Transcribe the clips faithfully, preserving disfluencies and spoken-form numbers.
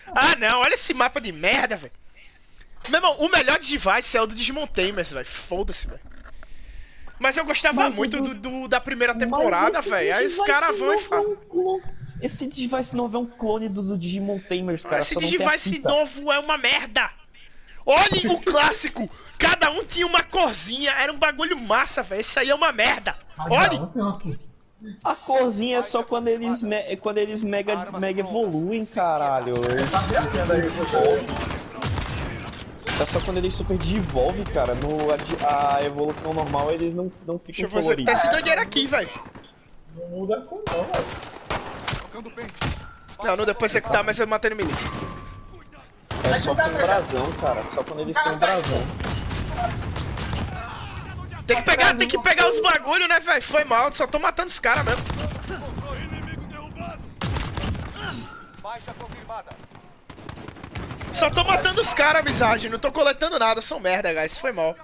Ah, não, olha esse mapa de merda, velho. Meu irmão, o melhor Device é o do Digimon Tamers, velho. Foda-se, velho. Mas eu gostava Mas muito do- do, do- da primeira temporada, velho. Aí os caras vão e fazem. É um clone. Esse Digivice novo é um clone do, do Digimon Tamers, cara. Esse Só não tem a Digivice fita. novo é uma merda. Olhe o clássico. Cada um tinha uma corzinha. Era um bagulho massa, velho. Isso aí é uma merda. Olhe. A corzinha é só quando eles, me, quando eles mega, mega evoluem, caralho. Eles é só quando eles super desenvolvem, cara. No, a, a evolução normal eles não, não ficam Deixa eu fazer que tá coloridos. esse doideira aqui, velho. Não muda a cor não, velho. Não, não deu pra executar, mas eu matei no melee. É só com brasão, cara. Só quando eles têm um brasão. Tem que pegar, tem que pegar os bagulho, né, velho? Foi mal, só tô matando os caras mesmo. Só tô matando os caras, amizade. Não tô coletando nada, são merda, guys. Foi mal.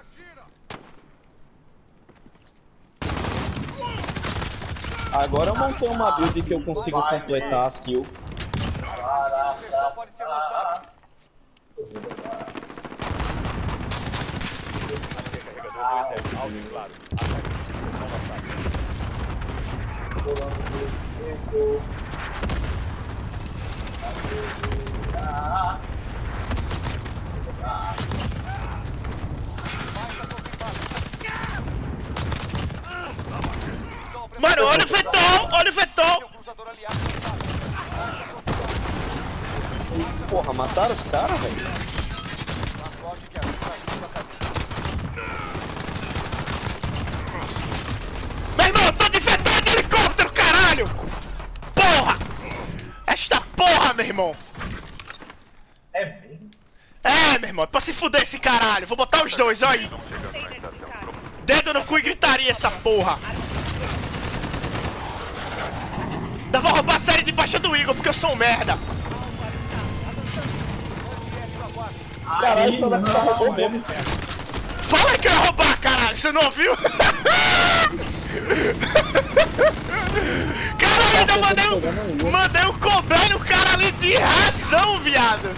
Agora eu montei uma build que eu consigo completar as kills. Mano, olha o vetor, olha o vetor. Porra, mataram os caras, velho? Meu irmão, eu tô de vetor de helicóptero, caralho. Porra. Esta porra, meu irmão. É mesmo? É, meu irmão, é pra se fuder esse caralho. Vou botar os dois, olha aí. Dedo no cu e gritaria essa porra. Ainda vou roubar a série de baixa do Igor, porque eu sou um merda. Caralho, toda não, tá roubou não, mesmo. Fala que eu ia roubar, caralho. Você não ouviu? Caralho, ainda mandei um, mandei um cobrão no cara ali de razão, viado.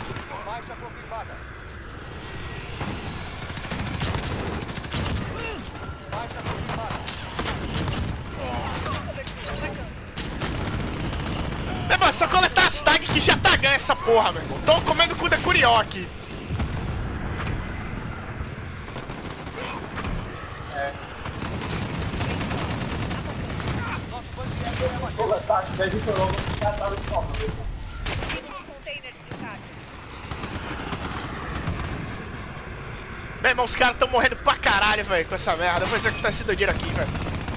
Meu irmão, é só coletar as tags que já tá ganha essa porra, meu irmão. Tô comendo cu da curió aqui. Tá, se vejo que eu logo já tá no copo. Meu irmão, os caras tão morrendo pra caralho, velho, com essa merda. Eu vou executar esse doideiro aqui, velho.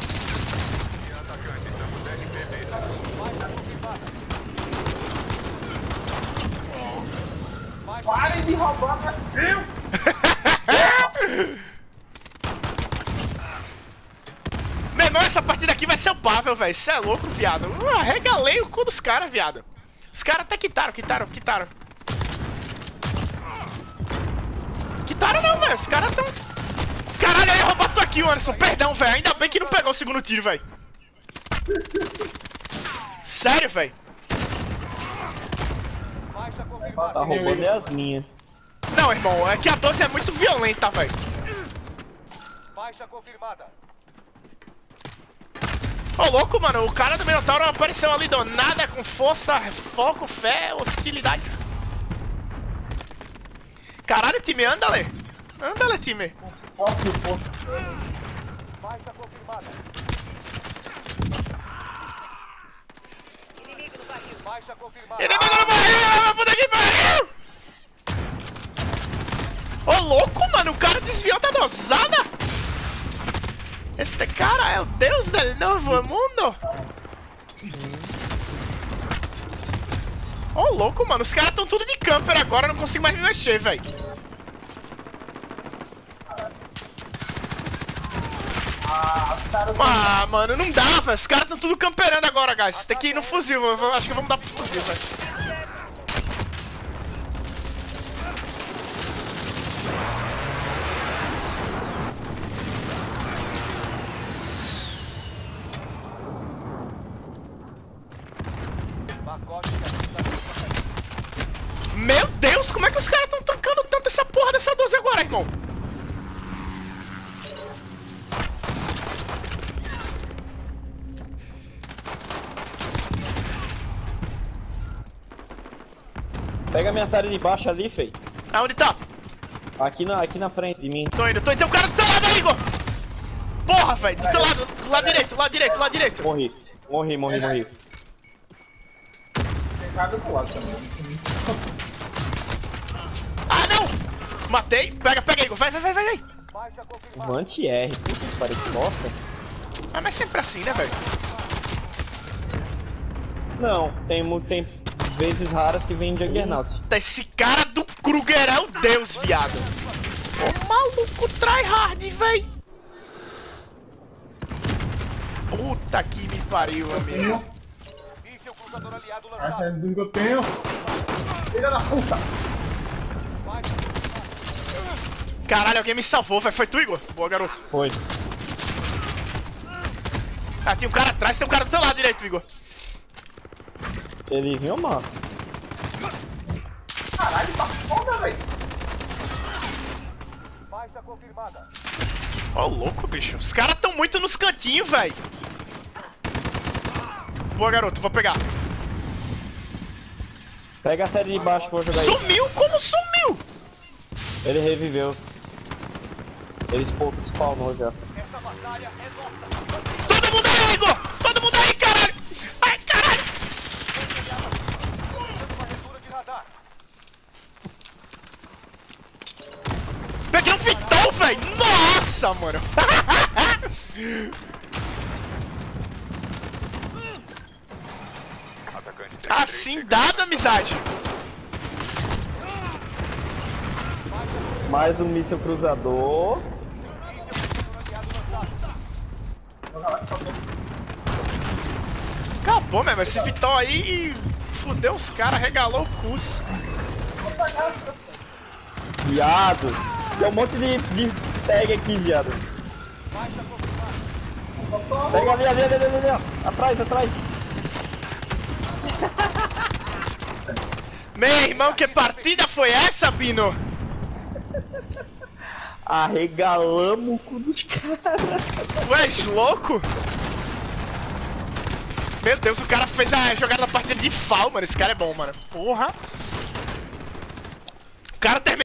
Parem de roubar minhas kills! Meu irmão, essa partida aqui vai ser upável, velho. Cê é louco, viado. Eu arregalei o cu dos caras, viado. Os caras até quitaram, quitaram, quitaram. Quitaram não, velho. Os caras tão... Caralho, eu ia roubar tua kill, Anderson. Perdão, velho. Ainda bem que não pegou o segundo tiro, velho. Sério, velho. Tá roubando é as minhas. Não, irmão. É que a doze é muito violenta, velho. Baixa confirmada. Ô, louco, mano. O cara do Minotauro apareceu ali do nada com força, foco, fé, hostilidade. Caralho, time, anda, Lê. Anda, Lê, time. Foque o posto. Baixa confirmada. Baixa confirmada. Inimigo no barril, puta que pariu! Ô, louco, mano. O cara desviou da dosada. Este cara é o deus del novo mundo. Ô, louco, mano. Os caras estão tudo de camper agora. Eu não consigo mais me mexer, velho. Ah, mano, não dá, velho. Os caras estão tudo camperando agora, guys. Tem que ir no fuzil. Eu vou- acho que vamos dar pro fuzil, velho. Pacote de Meu Deus, como é que os caras estão tancando tanto essa porra dessa doze agora, irmão? Pega a minha série de baixo ali, fei. Aonde tá? Aqui na, aqui na frente de mim. Tô indo, tô indo. Tem um cara do teu lado aí, Igor! Porra, velho, do teu lado, do lado direito, lado direito, lado direito. Morri. Morri, morri, morri. Tem cara do lado também. Ah, não! Matei. Pega, pega, Igor. Vai, vai, vai, vai, vai. Baixa confirmada. Um anti-R. Puta que pariu, que bosta. Ah, mas sempre assim, né, velho? Não, tem, mu- tem vezes raras que vem Juggernaut. Tá, esse cara do Kruger é o deus, viado. Ô, maluco tryhard, véi. Puta que me pariu, amigo. Míssil cruzador aliado Essa é lançado. do que eu tenho. Filha da puta! Baixa Caralho, alguém me salvou, velho. Foi tu, Igor? Boa, garoto. Foi. Ah, tem um cara atrás, tem um cara do teu lado direito, Igor. Se ele vir, eu mato. Caralho, tá foda, velho. Baixa confirmada. Ó, louco, bicho. Os caras tão muito nos cantinhos, velho. Boa, garoto. Vou pegar. Pega a série de baixo que eu vou jogar aí. Sumiu? Como sumiu? Ele reviveu. Ele spo- spawnou já. Essa batalha é nossa. Todo mundo aí, Igor! Todo mundo aí, caralho! Ai, caralho! Varredura de radar. Peguei um Vitão, velho! Nossa, mano! Assim dado, amizade! Mais um míssil cruzador. Acabou mesmo, esse Vitão aí fudeu os caras, regalou o cus. Viado. Tem um monte de, de tag aqui, viado. Baixa confirmada. Pega ali, ali, ali, ali, ali, ó. Atrás, atrás. Meu irmão, que partida foi essa, Bino? Arregalamos o cu dos caras. Tu és louco? Meu Deus, o cara fez a jogada da partida de F A L, mano. Esse cara é bom, mano. Porra. O cara terminou.